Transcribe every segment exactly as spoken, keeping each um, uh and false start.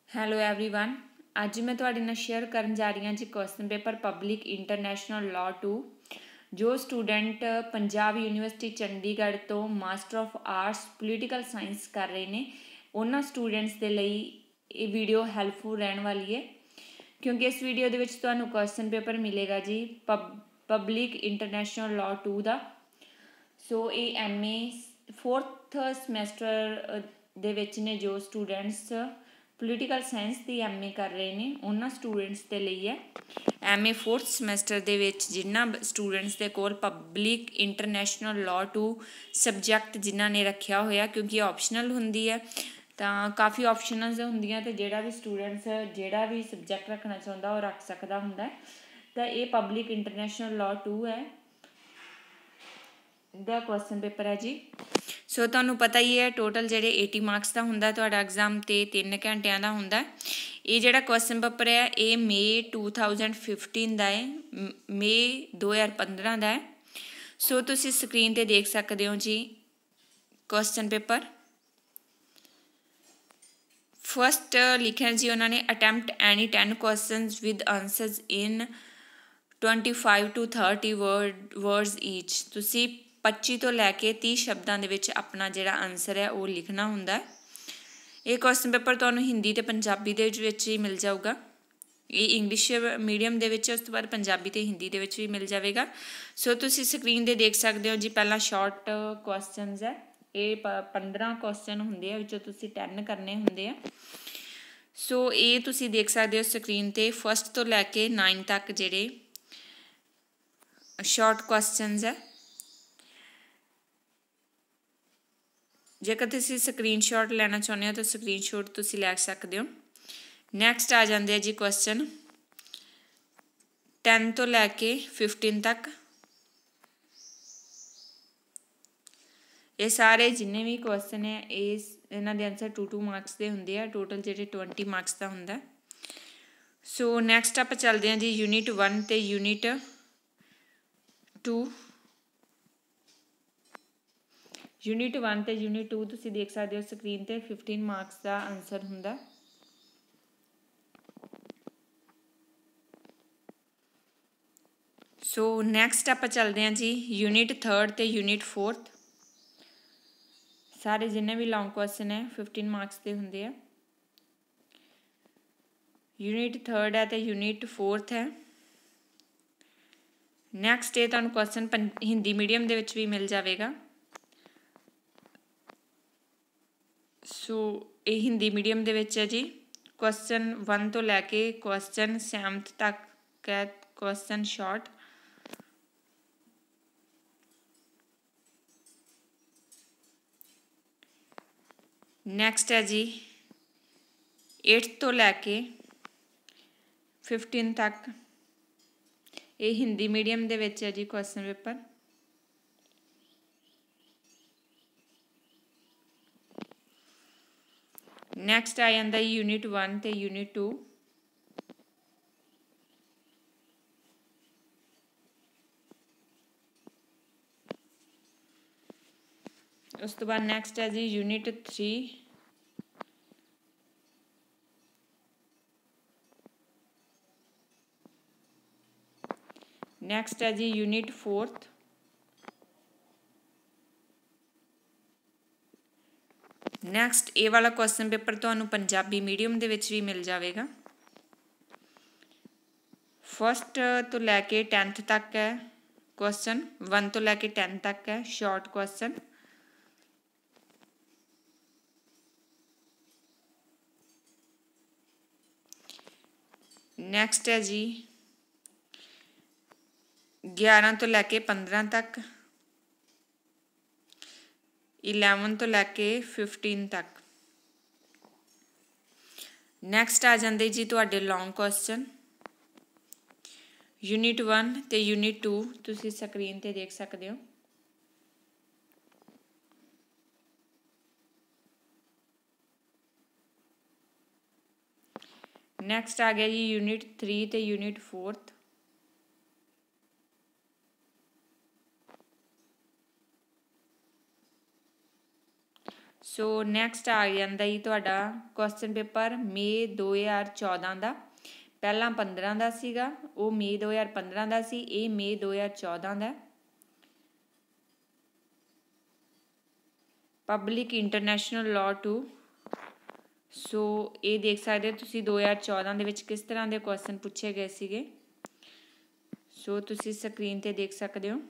Hello everyone. ਅੱਜ मैं ਤੁਹਾਡੇ ਨਾਲ ਸ਼ੇਅਰ ਕਰਨ ਜਾ ਰਹੀ ਹਾਂ ਜੀ question paper public international law two ਜੋ ਸਟੂਡੈਂਟ ਪੰਜਾਬ ਯੂਨੀਵਰਸਿਟੀ ਚੰਡੀਗੜ੍ਹ ਤੋਂ master of arts political science ਕਰ ਰਹੇ ਨੇ ਉਹਨਾਂ ਸਟੂਡੈਂਟਸ ਦੇ ਲਈ ਇਹ ਵੀਡੀਓ ਹੈਲਪਫੁਲ ਰਹਿਣ ਵਾਲੀ ਹੈ ਕਿਉਂਕਿ ਇਸ ਵੀਡੀਓ ਦੇ ਵਿੱਚ ਤੁਹਾਨੂੰ ਕੁਐਸਚਨ ਪੇਪਰ ਮਿਲੇਗਾ ਜੀ pub public international law two ਦਾ। ਸੋ ਇਹ ਐਮ ਏ ਫੋਰਥ ਸਮੈਸਟਰ ਦੇ ਵਿੱਚ ਨੇ ਜੋ ਸਟੂਡੈਂਟਸ ਪੋਲੀਟੀਕਲ ਸਾਇੰਸ ਦੀ ਐਮ ਏ ਕਰ ਰਹੇ ਨੇ ਉਹਨਾਂ ਸਟੂਡੈਂਟਸ ਦੇ ਲਈ ਹੈ। ਐਮ ਏ ਫੋਰਥ ਸਮੈਸਟਰ ਦੇ ਵਿੱਚ ਜਿਨ੍ਹਾਂ ਸਟੂਡੈਂਟਸ ਦੇ ਕੋਲ public international law two subject ਜਿਨ੍ਹਾਂ ਨੇ ਰੱਖਿਆ ਹੋਇਆ ਕਿਉਂਕਿ ਆਪਸ਼ਨਲ ਹੁੰਦੀ ਹੈ ਤਾਂ ਕਾਫੀ ਆਪਸ਼ਨਲਸ ਹੁੰਦੀਆਂ ਅਤੇ ਜਿਹੜਾ ਵੀ ਸਟੂਡੈਂਟਸ ਜਿਹੜਾ ਵੀ ਸਬਜੈਕਟ ਰੱਖਣਾ ਚਾਹੁੰਦਾ ਉਹ ਰੱਖ ਸਕਦਾ ਹੁੰਦਾ ਤਾਂ ਇਹ ਪਬਲਿਕ ਇੰਟਰਨੈਸ਼ਨਲ ਲਾਅ ਟੂ ਹੈ ਦਾ ਕੁਐਸਚਨ ਪੇਪਰ ਹੈ ਜੀ। ਸੋ ਤੁਹਾਨੂੰ ਪਤਾ ਹੀ ਹੈ ਟੋਟਲ ਜਿਹੜੇ ਏਟੀ ਮਾਰਕਸ ਦਾ ਹੁੰਦਾ ਤੁਹਾਡਾ ਐਗਜ਼ਾਮ ਅਤੇ ਤਿੰਨ ਘੰਟਿਆਂ ਦਾ ਹੁੰਦਾ। ਇਹ ਜਿਹੜਾ ਕੁਐਸਚਨ ਪੇਪਰ ਹੈ ਇਹ ਮਈ ਟੂ ਥਾਊਜੈਂਡ ਫਿਫਟੀਨ ਦਾ ਹੈ, ਮਈ ਦੋ ਹਜ਼ਾਰ ਪੰਦਰਾਂ ਦਾ ਹੈ। ਸੋ ਤੁਸੀਂ ਸਕਰੀਨ 'ਤੇ ਦੇਖ ਸਕਦੇ ਹੋ ਜੀ ਕੁਐਸਚਨ ਪੇਪਰ। ਫਸਟ ਲਿਖਿਆ ਜੀ ਉਹਨਾਂ ਨੇ attempt any ten questions with answers in twenty five to thirty word words each. ਤੁਸੀਂ ਪੱਚੀ ਤੋਂ ਲੈ ਕੇ ਤੀਹ ਸ਼ਬਦਾਂ ਦੇ ਵਿੱਚ ਆਪਣਾ ਜਿਹੜਾ ਆਨਸਰ ਹੈ ਉਹ ਲਿਖਣਾ ਹੁੰਦਾ। ਇਹ ਕੁਐਸਚਨ ਪੇਪਰ ਤੁਹਾਨੂੰ ਹਿੰਦੀ ਅਤੇ ਪੰਜਾਬੀ ਦੇ ਵਿੱਚ ਹੀ ਮਿਲ ਜਾਊਗਾ। ਇਹ ਇੰਗਲਿਸ਼ ਮੀਡੀਅਮ ਦੇ ਵਿੱਚ ਉਸ ਤੋਂ ਬਾਅਦ ਪੰਜਾਬੀ ਅਤੇ ਹਿੰਦੀ ਦੇ ਵਿੱਚ ਵੀ ਮਿਲ ਜਾਵੇਗਾ। ਸੋ ਤੁਸੀਂ ਸਕਰੀਨ 'ਤੇ ਦੇਖ ਸਕਦੇ ਹੋ ਜੀ ਪਹਿਲਾਂ ਸ਼ਾਰਟ ਕੁਐਸਚਨਸ ਹੈ ਇਹ ਪ ਪੰਦਰਾਂ ਕੁਐਸਚਨ ਹੁੰਦੇ ਆ ਵਿੱਚੋਂ ਤੁਸੀਂ ਟੈਨ ਕਰਨੇ ਹੁੰਦੇ ਆ। ਸੋ ਇਹ ਤੁਸੀਂ ਦੇਖ ਸਕਦੇ ਹੋ ਸਕਰੀਨ 'ਤੇ ਫਸਟ ਤੋਂ ਲੈ ਕੇ ਨਾਈਨ ਤੱਕ ਜਿਹੜੇ ਸ਼ਾਰਟ ਕੁਐਸਚਨਸ ਹੈ। ਜੇਕਰ ਤੁਸੀਂ ਸਕਰੀਨ ਸ਼ਾਟ ਲੈਣਾ ਚਾਹੁੰਦੇ ਹੋ ਤਾਂ ਸਕਰੀਨ ਸ਼ਾਟ ਤੁਸੀਂ ਲੈ ਸਕਦੇ ਹੋ। ਨੈਕਸਟ ਆ ਜਾਂਦੇ ਆ ਜੀ ਕੁਐਸਚਨ ਟੈਨ ਤੋਂ ਲੈ ਕੇ ਫਿਫਟੀਨ ਤੱਕ। ਇਹ ਸਾਰੇ ਜਿੰਨੇ ਵੀ ਕੁਐਸਚਨ ਹੈ ਇਹ ਇਹਨਾਂ ਦੇ ਆਨਸਰ ਟੂ ਟੂ ਮਾਰਕਸ ਦੇ ਹੁੰਦੇ ਆ। ਟੋਟਲ ਜਿਹੜੇ ਟਵੰਟੀ ਮਾਰਕਸ ਦਾ ਹੁੰਦਾ। ਸੋ ਨੈਕਸਟ ਆਪਾਂ ਚੱਲਦੇ ਹਾਂ ਜੀ ਯੂਨਿਟ ਵਨ ਅਤੇ ਯੂਨਿਟ ਟੂ। ਯੂਨਿਟ ਵਨ ਅਤੇ ਯੂਨਿਟ ਟੂ ਤੁਸੀਂ ਦੇਖ ਸਕਦੇ ਹੋ ਸਕਰੀਨ 'ਤੇ ਫਿਫਟੀਨ ਮਾਰਕਸ ਦਾ ਆਨਸਰ ਹੁੰਦਾ। ਸੋ ਨੈਕਸਟ ਆਪਾਂ ਚੱਲਦੇ ਹਾਂ ਜੀ ਯੂਨਿਟ ਥਰਡ ਅਤੇ ਯੂਨਿਟ ਫੋਰਥ। ਸਾਰੇ ਜਿੰਨੇ ਵੀ ਲੌਂਗ ਕੁਐਸਚਨ ਹੈ ਫਿਫਟੀਨ ਮਾਰਕਸ ਦੇ ਹੁੰਦੇ ਆ। ਯੂਨਿਟ ਥਰਡ ਹੈ ਅਤੇ ਯੂਨਿਟ ਫੋਰਥ ਹੈ। ਨੈਕਸਟ ਇਹ ਤੁਹਾਨੂੰ ਕੁਐਸਚਨ ਪੰ ਹਿੰਦੀ ਮੀਡੀਅਮ ਦੇ ਵਿੱਚ ਵੀ ਮਿਲ ਜਾਵੇਗਾ। ਸੋ ਇਹ ਹਿੰਦੀ ਮੀਡੀਅਮ ਦੇ ਵਿੱਚ ਹੈ ਜੀ। ਕੁਐਸਚਨ ਵਨ ਤੋਂ ਲੈ ਕੇ ਕੁਐਸਚਨ ਸੈਵਨਥ ਤੱਕ ਹੈ ਕੁਐਸਚਨ ਸ਼ਾਰਟ। ਨੈਕਸਟ ਹੈ ਜੀ ਏਟਥ ਤੋਂ ਲੈ ਕੇ ਫਿਫਟੀਨ ਤੱਕ ਇਹ ਹਿੰਦੀ ਮੀਡੀਅਮ ਦੇ ਵਿੱਚ ਹੈ ਜੀ ਕੁਐਸਚਨ ਪੇਪਰ। ਨੈਕਸਟ ਆ ਜਾਂਦਾ ਯੂਨਿਟ ਵਨ ਅਤੇ ਯੂਨਿਟ ਟੂ। ਉਸ ਤੋਂ ਬਾਅਦ ਨੈਕਸਟ ਹੈ ਜੀ ਯੂਨਿਟ ਥ੍ਰੀ। ਨੈਕਸਟ ਹੈ ਜੀ ਯੂਨਿਟ ਫੋਰਥ। ਨੈਕਸਟ ਇਹ ਵਾਲਾ ਕੁਐਸਚਨ ਪੇਪਰ ਤੁਹਾਨੂੰ ਪੰਜਾਬੀ ਮੀਡੀਅਮ ਦੇ ਵਿੱਚ ਵੀ ਮਿਲ ਜਾਵੇਗਾ। ਫਸਟ ਤੋਂ ਲੈ ਕੇ ਟੈਨਥ ਤੱਕ ਹੈ ਕੁਐਸਚਨ ਵਨ ਤੋਂ ਲੈ ਕੇ ਟੈਨ ਤੱਕ ਹੈ ਸ਼ਾਰਟ ਕੁਐਸਚਨ। ਨੈਕਸਟ ਹੈ ਜੀ ਗਿਆਰਾਂ ਤੋਂ ਲੈ ਕੇ ਪੰਦਰਾਂ ਤੱਕ। ਇਲੈਵਨ ਤੋਂ ਲੈ ਕੇ ਫਿਫਟੀਨ ਤੱਕ। ਨੈਕਸਟ ਆ ਜਾਂਦੇ ਜੀ ਤੁਹਾਡੇ ਲੌਂਗ ਕੁਐਸਚਨ ਯੂਨਿਟ ਵਨ ਅਤੇ ਯੂਨਿਟ ਟੂ ਤੁਸੀਂ ਸਕਰੀਨ 'ਤੇ ਦੇਖ ਸਕਦੇ ਹੋ। ਨੈਕਸਟ ਆ ਗਿਆ ਜੀ ਯੂਨਿਟ ਥ੍ਰੀ ਅਤੇ ਯੂਨਿਟ ਫੋਰਥ। सो नैक्सट आ जाता जी तुहाडा क्वेश्चन पेपर मे दो हज़ार चौदह का। पहला पंद्रह का सीगा, वो मे दो हज़ार पंद्रह का सी, ये मे दो हज़ार चौदह का। Public international law two. So ये देख सकते हो तुसी दो हज़ार चौदह के किस तरह के क्वेश्चन पूछे गए सीगे। सो तुसी स्क्रीन ते देख सकते हो।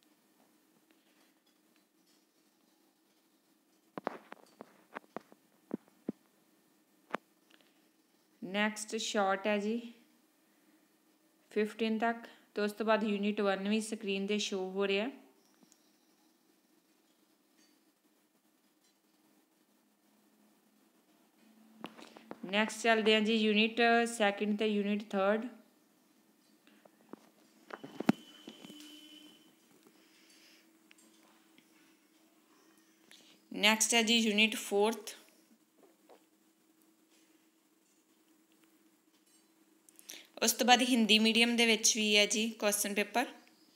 नैक्सट शॉर्ट है जी फिफ्टीन तक, तो उस तो बाद यूनिट वन भी स्क्रीन ते शो हो रहा है। नैक्सट चलते हैं जी यूनिट सैकेंड ते यूनिट थर्ड। नैक्सट है जी यूनिट फोर्थ। उस तो बाद हिंदी मीडियम दे विच भी है जी क्वेश्चन पेपर।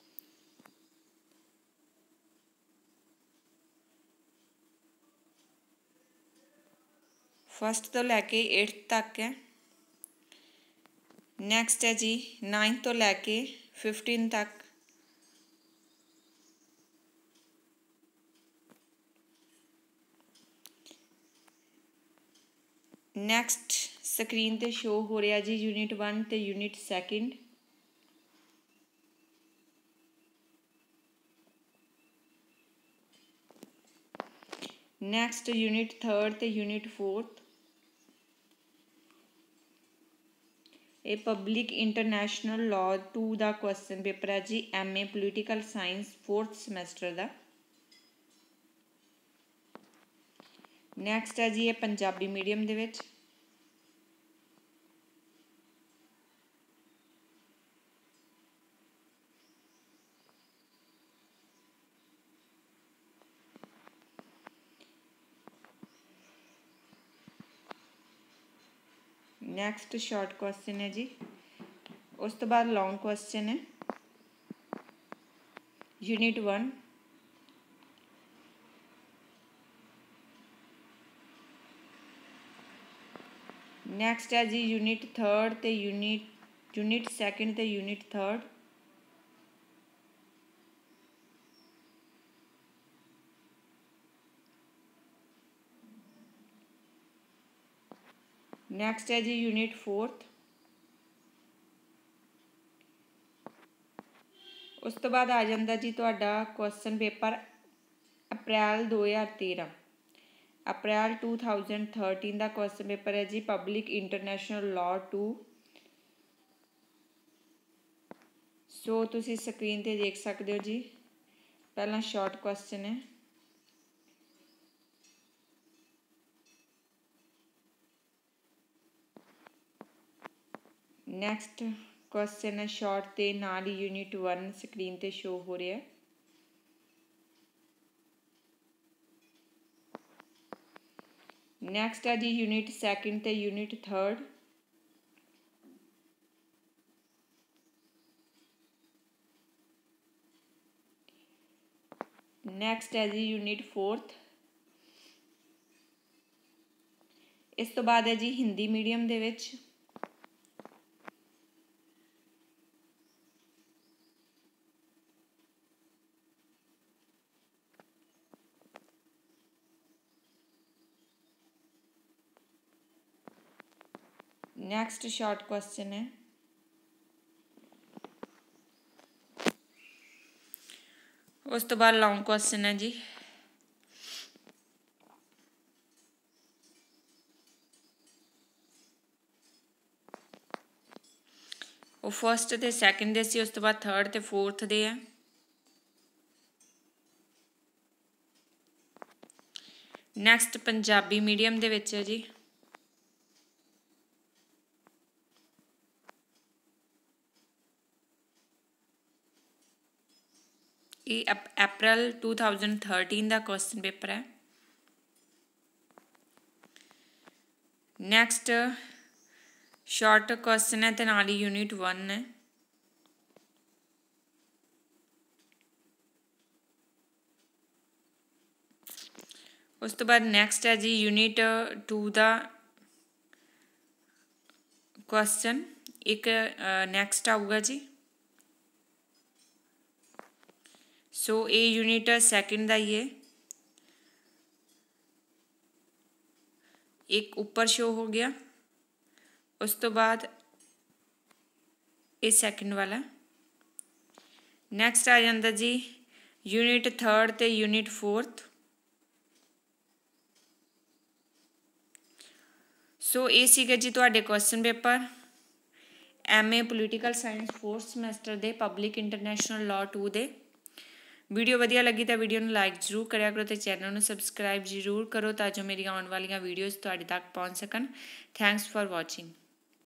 फस्ट तो लैके एट्थ तक है। नैक्सट है जी नाइन्थ तो लैके फिफ्टीन तक। नैक्सट स्क्रीन ते शो हो रहा जी यूनिट वन ते unit second. Next unit third ते यूनिट फोर्थ। ये पब्लिक इंटरनेशनल लॉ टू का क्वेश्चन पेपर है जी M A political science fourth semester का। नैक्सट है जी ये पंजाबी मीडियम दे विच। नैक्सट शॉर्ट क्वेश्चन है जी, उस तो बाद लॉन्ग क्वेश्चन है यूनिट वन। नैक्सट है जी यूनिट थर्ड ते यूनिट यूनिट सैकेंड ते यूनिट थर्ड। नैक्सट है जी यूनिट फोर्थ। उस तो बाद आ जाता जी तुहाडा क्वेश्चन पेपर अप्रैल दो हज़ार तेरह, अप्रैल टू थाउजेंड थर्टीन का क्वेश्चन पेपर है जी public international law two. So तुसी स्क्रीन ते देख सकते हो जी। पहला शॉर्ट क्वेश्चन है। नैक्सट क्वेश्चन है शॉर्ट ते नाल ही यूनिट वन स्क्रीन ते शो हो रहा है। नैक्सट है जी यूनिट सैकेंड ते यूनिट थर्ड। नैक्सट है जी यूनिट फोर्थ। इस तो बाद है जी हिंदी मीडियम दे विच। नैक्सट शॉर्ट क्वेश्चन है उस तो बाद लॉन्ग क्वेश्चन है जी। वो फस्ट ते सैकेंड दे सी, उस तो बाद थर्ड ते फोर्थ दे है। नैक्सट पंजाबी मीडियम दे विच है जी। ये अप्रैल टू थाउजेंड थर्टीन का क्वेश्चन पेपर है। नैक्सट शॉर्ट क्वेश्चन है तो नाल ही यूनिट वन है। उस तो बाद नैक्सट है जी यूनिट टू का क्वेश्चन एक नैक्सट आऊगा जी। सो ये यूनिट सैकेंड का ही है, एक ऊपर शो हो गया। उस तो बाद ये सैकेंड वाला। नैक्सट आ जाता जी यूनिट थर्ड ते यूनिट फोर्थ। सो ये सीगे जी तुहाडे question paper M A political science fourth semester के पब्लिक इंटरनैशनल लॉ टू दे। वीडियो वधिया लगी तो वीडियो में लाइक जरूर करा करो तो चैनल में सबसक्राइब जरूर करो ताकि मेरी आने वाली वीडियोज़ तुहाडे तक पहुँच सकन। Thanks for watching.